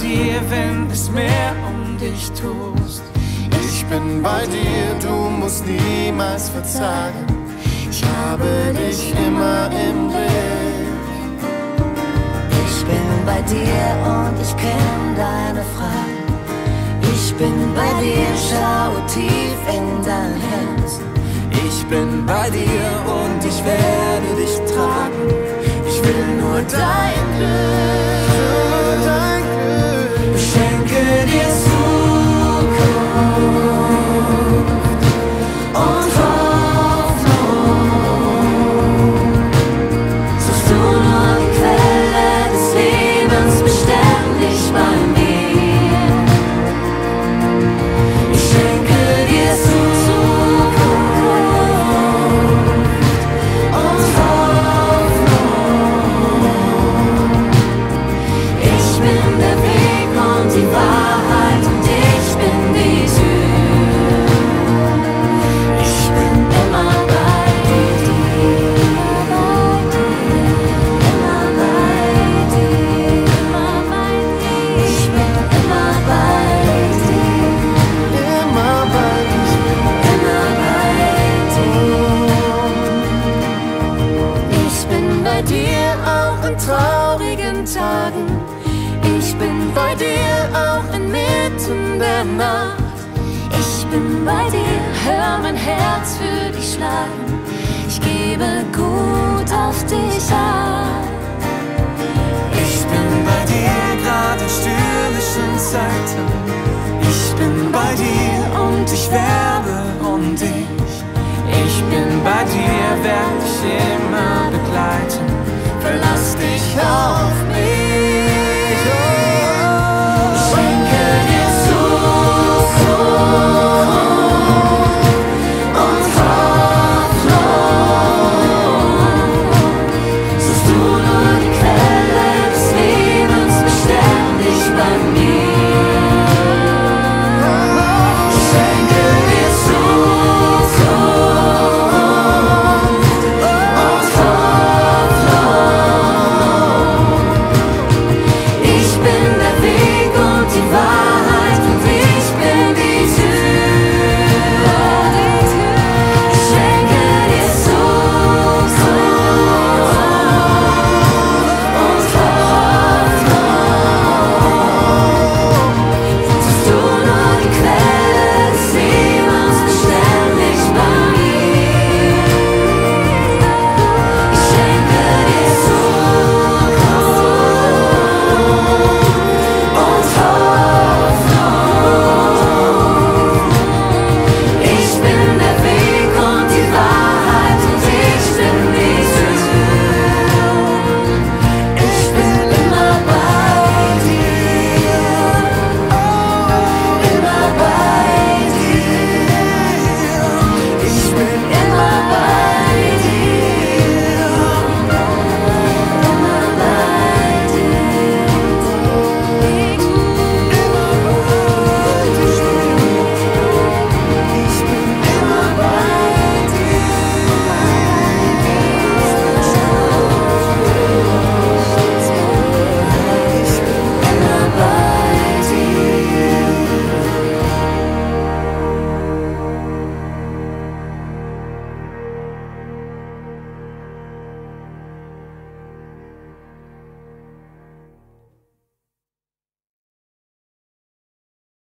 dir, wenn es mehr um dich tust. Ich bin bei dir, du musst niemals verzagen. Ich habe dich immer im Blick. Ich bin bei dir und ich kenn deine Fragen. Ich bin bei dir, schaue tief in dein Herz. Ich bin bei dir und ich werde dich tragen. Ich will nur dein Glück, Dein Glück. ich schenke dir Zukunft und Hoffnung. Suchst du nur die Quelle des Lebens beständig bei mir. Ich schenke dir Zukunft und Hoffnung. Ich bin der Weg und die Wahrheit und ich bin die Tür. Ich bin immer bei dir, immer bei dir, immer bei dir. Ich bin immer bei dir, Immer bei dir. immer bei dir. Ich bin bei dir auch in traurigen Tagen. Ich bin bei dir auch inmitten der Nacht. Ich bin bei dir, hör mein Herz für dich schlagen. Ich gebe gut auf dich acht. Ich bin bei dir, gerade in stürmischen Zeiten. Ich bin bei